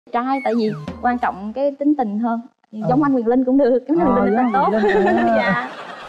Trai tại vì quan trọng cái tính tình hơn. Giống anh Quyền Linh cũng được, giống anh Quyền Linh là tốt. Dạ.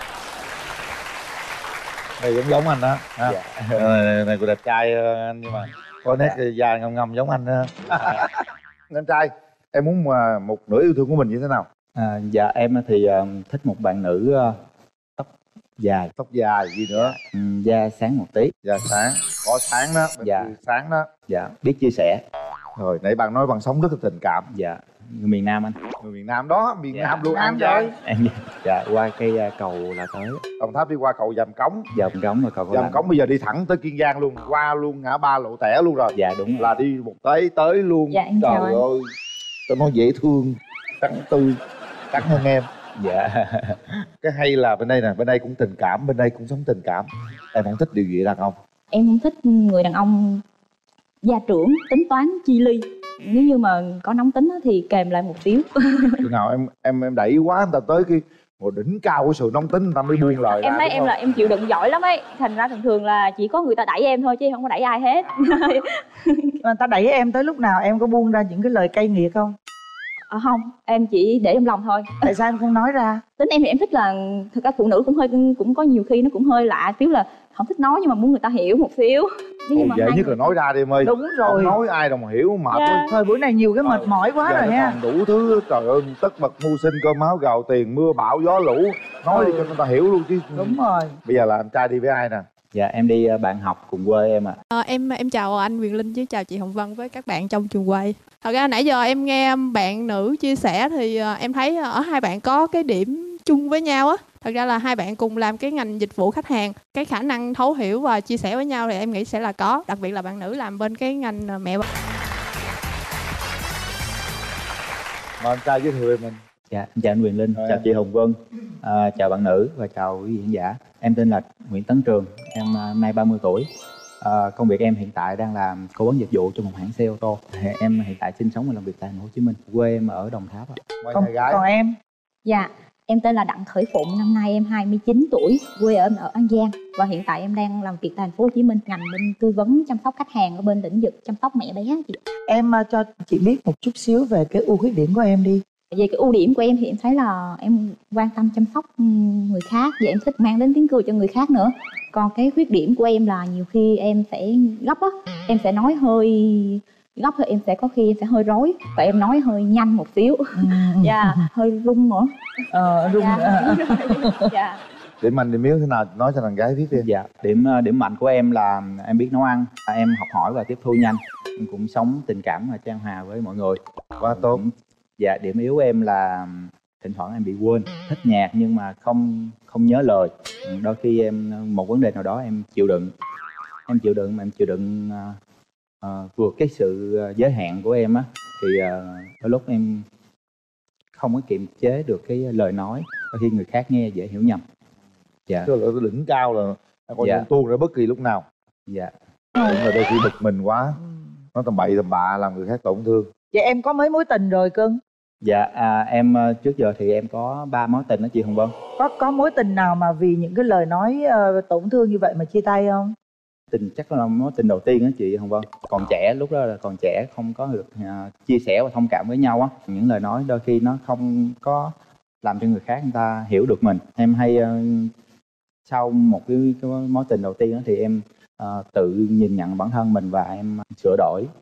Này giống giống anh đó. Dạ. Này cũng đẹp trai anh, nhưng mà có nét da ngâm ngâm giống anh đó. Anh trai, em muốn một nửa yêu thương của mình như thế nào? Dạ em thì thích một bạn nữ tóc dài. Tóc dài gì nữa? Da sáng một tí. Da sáng, có sáng đó. Dạ. Sáng đó. Dạ, biết chia sẻ. Rồi, nãy bạn nói bạn sống rất là tình cảm. Dạ, người miền Nam anh. Người miền Nam đó, miền Dạ. Nam luôn. Nam An Giang. Dạ, qua cái cầu là tới. Đồng Tháp đi qua cầu Dàm Cống. Dàm Cống và cầu Dàm Cống bây giờ đi thẳng tới Kiên Giang luôn, qua luôn ngã ba Lộ Tẻ luôn rồi. Dạ đúng rồi. Là đi một tới luôn. Dạ em chào anh. Trời ơi, tao nói dễ thương, trắng tươi, trắng hơn em. Dạ. Cái hay là bên đây nè, bên đây cũng tình cảm, bên đây cũng sống tình cảm. Em không thích điều gì đàn ông? Em không thích người đàn ông gia trưởng, tính toán, chi ly. Nếu như mà có nóng tính thì kèm lại một xíu. Chừng nào em đẩy quá người ta tới cái một đỉnh cao của sự nóng tính, người ta mới buông lời Em ra, thấy đúng em không? là em chịu đựng giỏi lắm ấy. Thành ra thường là chỉ có người ta đẩy em thôi chứ không có đẩy ai hết. Mà ta đẩy em tới lúc nào em có buông ra những cái lời cay nghiệt không? Không, em chỉ để trong lòng thôi. Tại sao em không nói ra? Tính em thì em thích là, thực ra phụ nữ cũng có nhiều khi nó cũng hơi lạ xíu là không thích nói nhưng mà muốn người ta hiểu một xíu. Ồ, dễ nhất là nói ra đi em ơi. Đúng rồi. Không nói ai đâu mà hiểu, mệt Dạ. quá. Thời buổi này nhiều cái mệt mỏi quá Giờ rồi nó ha. còn đủ thứ, trời ơi, tất bật mưu sinh, cơm áo gạo tiền, mưa bão gió lũ. Nói đi cho người ta hiểu luôn chứ. Đúng rồi. Bây giờ là anh trai đi với ai nè? Dạ em đi bạn học cùng quê em ạ. Em chào anh Quyền Linh với chào chị Hồng Vân với các bạn trong trường quay. Thật ra nãy giờ em nghe bạn nữ chia sẻ thì em thấy ở hai bạn có cái điểm chung với nhau á. Thật ra là hai bạn cùng làm cái ngành dịch vụ khách hàng. Cái khả năng thấu hiểu và chia sẻ với nhau thì em nghĩ sẽ là có. Đặc biệt là bạn nữ làm bên cái ngành mẹ. Mà anh trai giới thiệu về mình. Dạ, em chào anh Quyền Linh, chào chị Hồng Vân, chào bạn nữ và chào quý vị khán giả. Em tên là Nguyễn Tấn Trường, em nay 30 tuổi. Công việc em hiện tại đang làm cố vấn dịch vụ cho một hãng xe ô tô. Em hiện tại sinh sống và làm việc tại thành phố Hồ Chí Minh. Quê em ở Đồng Tháp ạ. Còn em? Dạ, em tên là Đặng Khởi Phụng, năm nay em 29 tuổi, quê ở An Giang và hiện tại em đang làm việc tại thành phố Hồ Chí Minh, ngành bên tư vấn chăm sóc khách hàng ở bên lĩnh vực chăm sóc mẹ bé chị. Em cho chị biết một chút xíu về cái ưu khuyết điểm của em đi. Về cái ưu điểm của em thì em thấy là em quan tâm chăm sóc người khác và em thích mang đến tiếng cười cho người khác nữa. Còn cái khuyết điểm của em là nhiều khi em sẽ gấp á, em sẽ nói hơi gấp, thì em sẽ có khi em sẽ hơi rối và em nói hơi nhanh một xíu. Dạ, hơi rung nữa. Rung. Dạ. Điểm mạnh điểm yếu thế nào nói cho thằng gái biết đi. Dạ, điểm mạnh của em là em biết nấu ăn, em học hỏi và tiếp thu nhanh, em cũng sống tình cảm và chan hòa với mọi người. Quá tốt. Dạ, điểm yếu của em là thỉnh thoảng em bị quên, thích nhạc nhưng mà không nhớ lời. Đôi khi em một vấn đề nào đó em chịu đựng mà em chịu đựng vượt cái sự giới hạn của em á, thì đôi lúc em không có kiềm chế được cái lời nói, đôi khi người khác nghe dễ hiểu nhầm. Dạ. Cái đỉnh cao là còn Dạ. tuôn ra bất kỳ lúc nào. Dạ. Đúng là đôi khi bực mình quá, nói tầm bậy tầm bạ làm người khác tổn thương. Vậy em có mấy mối tình rồi cưng? Dạ, em trước giờ thì em có 3 mối tình đó chị Hồng Vân. Có mối tình nào mà vì những cái lời nói tổn thương như vậy mà chia tay không? Tình chắc là mối tình đầu tiên đó chị Hồng Vân. Còn trẻ, lúc đó là còn trẻ, không có được chia sẻ và thông cảm với nhau á. Những lời nói đôi khi nó không có làm cho người khác người ta hiểu được mình. Em hay sau một cái mối tình đầu tiên đó thì em tự nhìn nhận bản thân mình và em sửa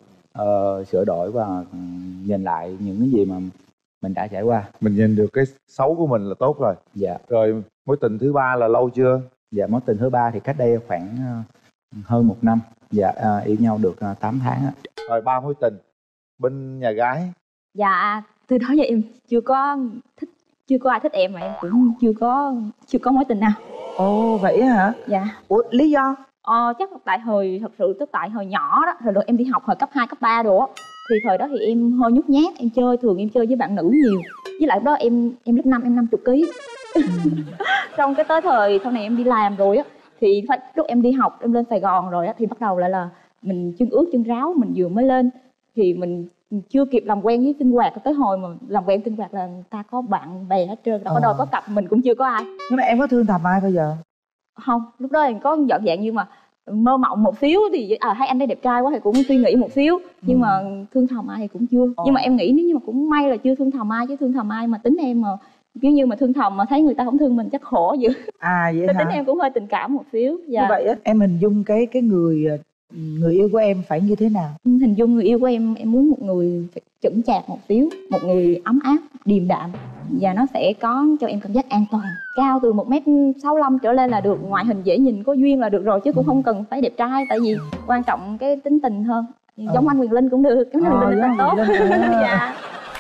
đổi và nhìn lại những cái gì mà mình đã trải qua. Mình nhìn được cái xấu của mình là tốt rồi. Dạ. Rồi mối tình thứ ba là lâu chưa? Dạ, mối tình thứ ba thì cách đây khoảng hơn 1 năm. Dạ, yêu nhau được 8 tháng á. Rồi 3 mối tình bên nhà gái. Dạ, từ đó giờ em chưa có ai thích em mà em cũng chưa có mối tình nào. Ồ vậy hả? Dạ. Ủa lý do? Chắc là tại hồi nhỏ đó, thời đó em đi học hồi cấp 2, cấp 3 rồi á, thì thời đó thì em hơi nhút nhát, thường em chơi với bạn nữ nhiều. Với lại lúc đó em lớp 5 em 50 kg. Xong cái tới thời sau này em đi làm rồi á, thì lúc em đi học em lên Sài Gòn rồi á, thì bắt đầu lại là mình chân ướt chân ráo, mình vừa mới lên thì mình chưa kịp làm quen với sinh hoạt, tới hồi mà làm quen sinh hoạt là người ta có bạn bè hết trơn, có đôi có cặp, mình cũng chưa có ai. Nhưng mà em có thương thầm ai bao giờ? Không, lúc đó em có giận dạng nhưng mà mơ mộng một xíu thì thấy anh đây đẹp trai quá thì cũng suy nghĩ một xíu, nhưng mà thương thầm ai thì cũng chưa. Nhưng mà em nghĩ nếu như mà cũng may là chưa thương thầm ai, chứ thương thầm ai mà tính em mà nếu như mà thương thầm mà thấy người ta không thương mình chắc khổ dữ. Vậy Tính hả? em cũng hơi tình cảm một xíu. Dạ. Như vậy á, em hình dung cái người yêu của em phải như thế nào? Hình dung người yêu của em muốn một người chững chạc một xíu, một người ấm áp, điềm đạm, và nó sẽ có cho em cảm giác an toàn. Cao từ 1m65 trở lên là được, ngoại hình dễ nhìn có duyên là được rồi, chứ cũng không cần phải đẹp trai, tại vì quan trọng cái tính tình hơn. Giống anh Quyền Linh cũng được, cái anh Quyền Linh là tốt. Dạ.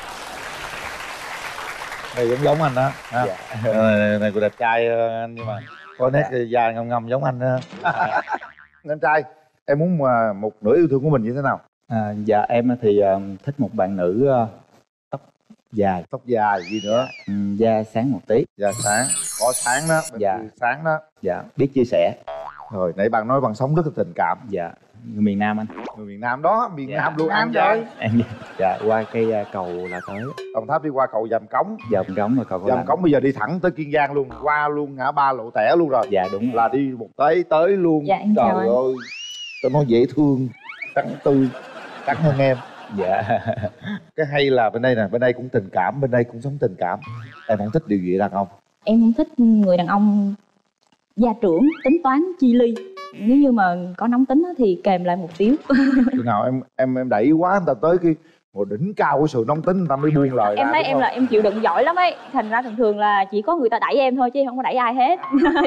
Này giống giống anh đó. Dạ. Này cũng đẹp trai anh, nhưng mà có nét da ngâm ngâm giống anh đó. Anh trai, em muốn một nửa yêu thương của mình như thế nào? Dạ em thì thích một bạn nữ tóc dài. Tóc dài gì nữa? Da sáng một tí. Da sáng, có sáng đó, Dạ. sáng đó. Dạ, biết chia sẻ. Rồi, nãy bạn nói bạn sống rất là tình cảm. Dạ, người miền Nam anh. Người miền Nam đó, miền Dạ. Nam luôn. Nam An rồi. Giang. Em dạ qua cái cầu là tới. Đồng Tháp đi qua cầu Dàm Cống. Dầm Cống rồi cầu Cổ Dàm Lãnh. Cống bây giờ đi thẳng tới Kiên Giang luôn, qua luôn ngã ba Lộ Tẻ luôn rồi. Dạ đúng rồi. Là đi một tới luôn. Dạ, em chào Trời anh. ơi, tao nói dễ thương, trắng tươi, trắng hơn em. Dạ. Cái hay là bên đây nè, bên đây cũng tình cảm, bên đây cũng sống tình cảm. Em không thích điều gì đàn ông? Em không thích người đàn ông gia trưởng, tính toán, chi ly. Nếu như mà có nóng tính thì kèm lại một xíu. Chừng nào em đẩy quá người ta tới cái một đỉnh cao của sự nóng tính, người ta mới buông lời Em ra, thấy đúng em không? là em chịu đựng giỏi lắm ấy, thành ra thường là chỉ có người ta đẩy em thôi chứ không có đẩy ai hết.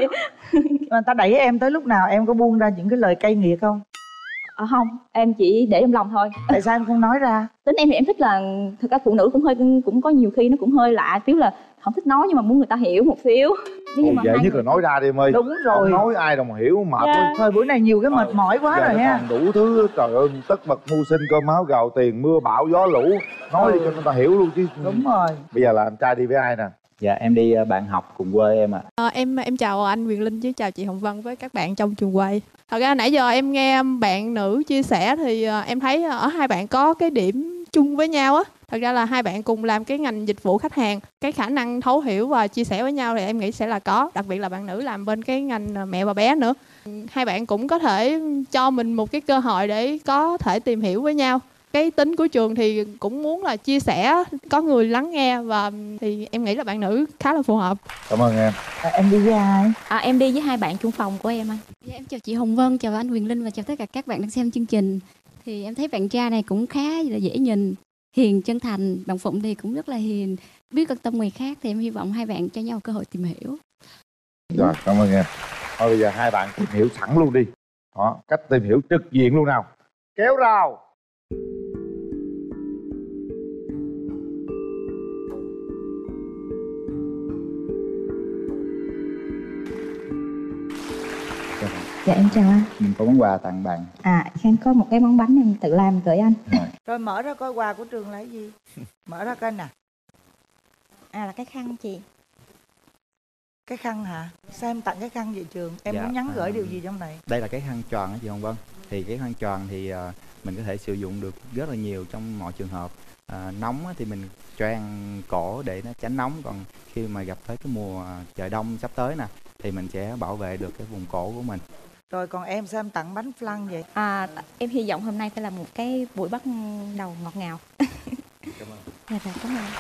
Mà ta đẩy em tới lúc nào em có buông ra những cái lời cay nghiệt không? Không, em chỉ để trong lòng thôi. Tại sao em không nói ra? Tính em thì em thích là thực ra phụ nữ cũng có nhiều khi nó cũng hơi lạ xíu, là không thích nói nhưng mà muốn người ta hiểu một xíu. Nếu như Ồ, mà dễ hai nhất người- là nói ra đi em ơi. Đúng rồi. Không nói ai đâu mà hiểu, mệt Dạ. quá. Thời buổi này nhiều cái mệt mỏi quá Giờ rồi nó ha. còn đủ thứ, trời ơi, tất bật mưu sinh, cơm áo gạo tiền, mưa bão gió lũ. Nói đi cho người ta hiểu luôn chứ. Đúng rồi. Bây giờ là anh trai đi với ai nè? Dạ em đi bạn học cùng quê em ạ. Em chào anh Quyền Linh với chào chị Hồng Vân với các bạn trong trường quay. Thật ra nãy giờ em nghe bạn nữ chia sẻ thì em thấy ở hai bạn có cái điểm chung với nhau á. Thật ra là hai bạn cùng làm cái ngành dịch vụ khách hàng, cái khả năng thấu hiểu và chia sẻ với nhau thì em nghĩ sẽ là có. Đặc biệt là bạn nữ làm bên cái ngành mẹ và bé nữa. Hai bạn cũng có thể cho mình một cái cơ hội để có thể tìm hiểu với nhau. Cái tính của Trường thì cũng muốn là chia sẻ, có người lắng nghe, và thì em nghĩ là bạn nữ khá là phù hợp. Cảm ơn em. Em đi với ai? Em đi với hai bạn chung phòng của em anh. Dạ, em chào chị Hồng Vân, chào anh Quyền Linh và chào tất cả các bạn đang xem chương trình. Thì em thấy bạn trai này cũng khá là dễ nhìn, hiền, chân thành. Bạn Phụng thì cũng rất là hiền, biết quan tâm người khác. Thì em hy vọng hai bạn cho nhau cơ hội tìm hiểu. Rồi, cảm ơn em. Thôi bây giờ hai bạn tìm hiểu sẵn luôn đi. Đó, cách tìm hiểu trực diện luôn nào. Kéo rào. Dạ em chào anh. Mình có món quà tặng bạn. Khang có một cái món bánh em tự làm gửi anh. Rồi mở ra coi quà của Trường là cái gì? Mở ra coi nè. Là cái khăn chị. Cái khăn hả? Sao em tặng cái khăn vậy Trường? Em Dạ, muốn nhắn gửi điều gì trong này? Đây là cái khăn tròn á chị Hồng Vân. Thì cái khăn tròn thì mình có thể sử dụng được rất là nhiều trong mọi trường hợp. Nóng á, thì mình choàng cổ để nó tránh nóng. Còn khi mà gặp tới cái mùa trời đông sắp tới nè thì mình sẽ bảo vệ được cái vùng cổ của mình. Rồi còn em sao em tặng bánh flan vậy? Em hy vọng hôm nay sẽ là một cái buổi bắt đầu ngọt ngào. Cảm ơn. Dạ rồi, cảm ơn.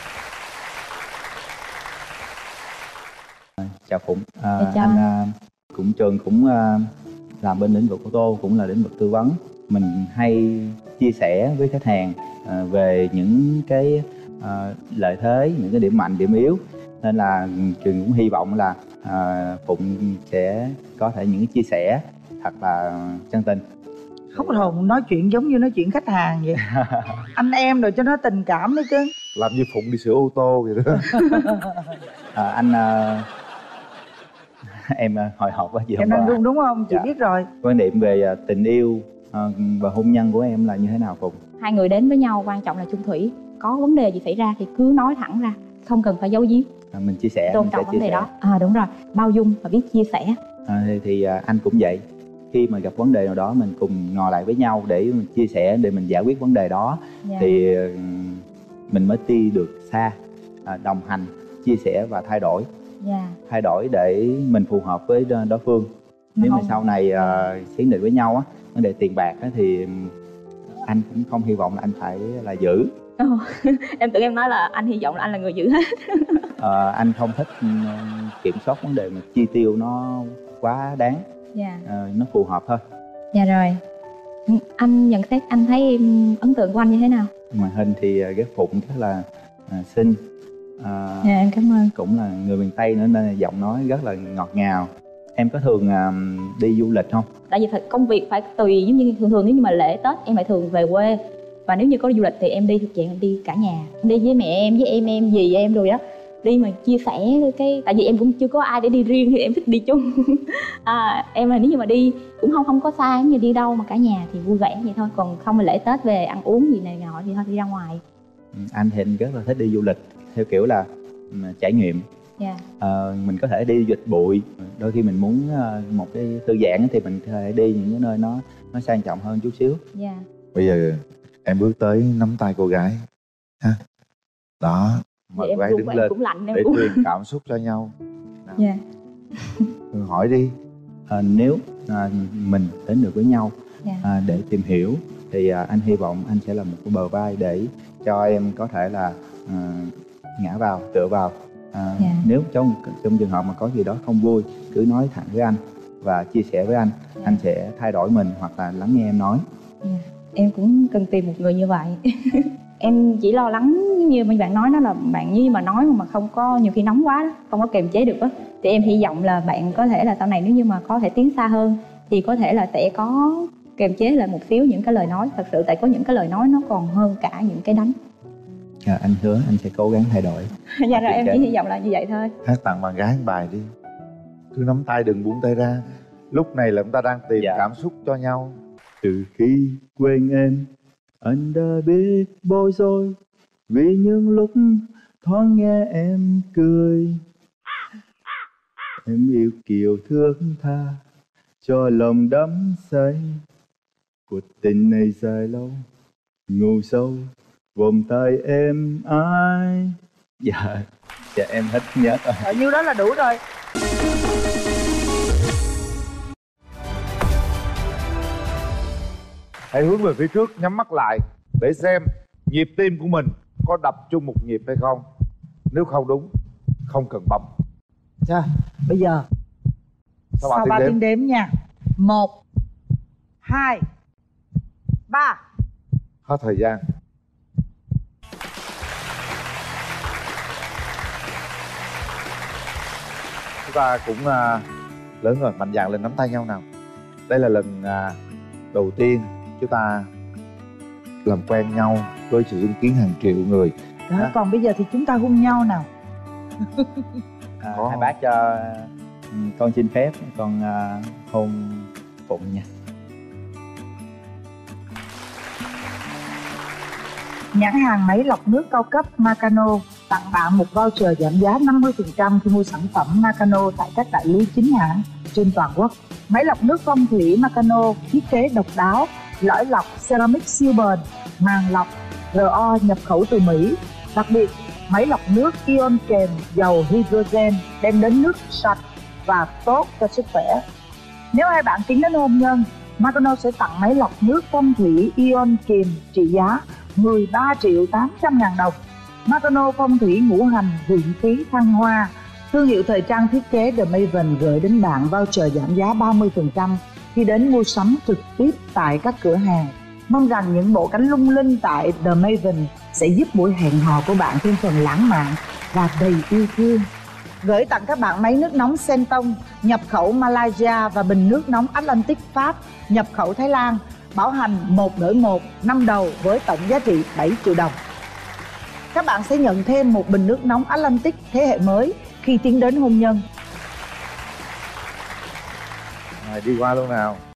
Chào Phụng. chào Anh Trường cũng làm bên lĩnh vực ô tô, cũng là lĩnh vực tư vấn. Mình hay chia sẻ với khách hàng về những cái lợi thế, những cái điểm mạnh, điểm yếu. Nên là Trường cũng hy vọng là Phụng sẽ có thể những chia sẻ thật là chân tình. Không có hồn nói chuyện giống như nói chuyện khách hàng vậy. Anh em rồi cho nó tình cảm đấy chứ. Làm như Phụng đi sửa ô tô vậy đó. Em hồi hộp quá chị. Em đang run đúng không? Chị Dạ. biết rồi. Quan điểm về tình yêu và hôn nhân của em là như thế nào Phụng? Hai người đến với nhau quan trọng là chung thủy. Có vấn đề gì xảy ra thì cứ nói thẳng ra, không cần phải giấu giếm. Mình chia sẻ, Tôn mình trọng sẽ chia vấn đề sẻ. đó. Đúng rồi, bao dung và biết chia sẻ. Thì anh cũng vậy. Khi mà gặp vấn đề nào đó mình cùng ngồi lại với nhau để mình chia sẻ, để mình giải quyết vấn đề đó. Dạ. Thì mình mới đi được xa. Đồng hành, chia sẻ và thay đổi. Dạ. Thay đổi để mình phù hợp với đối phương. Nếu mà sau này tiến định với nhau á, vấn đề tiền bạc á, thì anh cũng không hy vọng là anh phải là giữ. Em tưởng em nói là anh hy vọng là anh là người giữ hết. Anh không thích kiểm soát vấn đề mà chi tiêu nó quá đáng. Dạ. Nó phù hợp thôi. Dạ rồi. Anh nhận xét, anh thấy em ấn tượng của anh như thế nào? Ngoại hình thì ghép Phụng rất là xinh. Dạ em cảm ơn. Cũng là người miền Tây nữa nên giọng nói rất là ngọt ngào. Em có thường đi du lịch không? Tại vì công việc phải tùy, giống như thường nếu như mà lễ Tết em phải thường về quê. Và nếu như có đi du lịch thì em đi thực trạng em đi cả nhà. Em đi với mẹ em, với em, dì em rồi đó. Đi mà chia sẻ tại vì em cũng chưa có ai để đi riêng thì em thích đi chung. Em là nếu như mà đi cũng không có xa, như đi đâu mà cả nhà thì vui vẻ vậy thôi. Còn không mà lễ Tết về ăn uống gì này nọ thì thôi đi ra ngoài. Anh thì anh rất là thích đi du lịch theo kiểu là trải nghiệm. Yeah. Mình có thể đi du lịch bụi, đôi khi mình muốn một cái thư giãn thì mình có thể đi những cái nơi nó sang trọng hơn chút xíu. Yeah. Bây giờ em bước tới nắm tay cô gái ha. Đó, mời cô gái đứng lên để truyền cảm xúc cho nhau. Dạ. Hỏi đi. Nếu mình đến được với nhau để tìm hiểu thì anh hy vọng anh sẽ là một cái bờ vai để cho em có thể là ngã vào, tựa vào. Nếu trong trường hợp mà có gì đó không vui, cứ nói thẳng với anh và chia sẻ với anh. Anh sẽ thay đổi mình hoặc là lắng nghe em nói. Em cũng cần tìm một người như vậy. Em chỉ lo lắng như bạn nói đó, là bạn như mà nói mà không có, nhiều khi nóng quá đó, không có kiềm chế được đó. Thì em hy vọng là bạn có thể là sau này nếu như mà có thể tiến xa hơn thì có thể là sẽ có kiềm chế lại một xíu những cái lời nói. Thật sự tại có những cái lời nói nó còn hơn cả những cái đánh. Anh hứa anh sẽ cố gắng thay đổi. Dạ rồi, em chỉ hy vọng là như vậy thôi. Hát tặng bạn gái một bài đi. Cứ nắm tay đừng buông tay ra. Lúc này là chúng ta đang tìm cảm xúc cho nhau. Từ khi quên em, anh đã biết bối rối vì những lúc thoáng nghe em cười. Em yêu kiều thương tha cho lòng đắm say. Cuộc tình này dài lâu, ngủ sâu vòng tay em ai. Dạ em hết nhớ rồi. Bao nhiêu đó là đủ rồi. Hãy hướng về phía trước, nhắm mắt lại để xem nhịp tim của mình có đập chung một nhịp hay không. Nếu không đúng, không cần bấm. Rồi, bây giờ sau 3 tiếng đếm nha. 1 2 3. Hết thời gian. Chúng ta cũng lớn rồi, mạnh dạn lên nắm tay nhau nào. Đây là lần đầu tiên chúng ta làm quen nhau với sự chứng kiến hàng triệu người. Đó, còn bây giờ thì chúng ta hôn nhau nào. Hai bác cho con xin phép con hôn Phụng nha. Nhãn hàng máy lọc nước cao cấp Nakano tặng bạn một voucher giảm giá 50% khi mua sản phẩm Nakano tại các đại lý chính hãng trên toàn quốc. Máy lọc nước phong thủy Nakano thiết kế độc đáo, lõi lọc ceramic siêu bền, màng lọc RO nhập khẩu từ Mỹ. Đặc biệt, máy lọc nước ion kèm dầu hydrogen đem đến nước sạch và tốt cho sức khỏe. Nếu hai bạn tiến đến hôn nhân, Nakano sẽ tặng máy lọc nước phong thủy ion kèm trị giá 13.800.000 đồng. Nakano phong thủy ngũ hành vượng khí thăng hoa, thương hiệu thời trang thiết kế The Maven gửi đến bạn voucher giảm giá 30% khi đến mua sắm trực tiếp tại các cửa hàng. Mong rằng những bộ cánh lung linh tại The Maven sẽ giúp buổi hẹn hò của bạn thêm phần lãng mạn và đầy yêu thương. Gửi tặng các bạn máy nước nóng Sentong nhập khẩu Malaysia và bình nước nóng Atlantic Pháp nhập khẩu Thái Lan, bảo hành 1 đổi 1 năm đầu với tổng giá trị 7 triệu đồng. Các bạn sẽ nhận thêm một bình nước nóng Atlantic thế hệ mới khi tiến đến hôn nhân. Rồi đi qua luôn nào.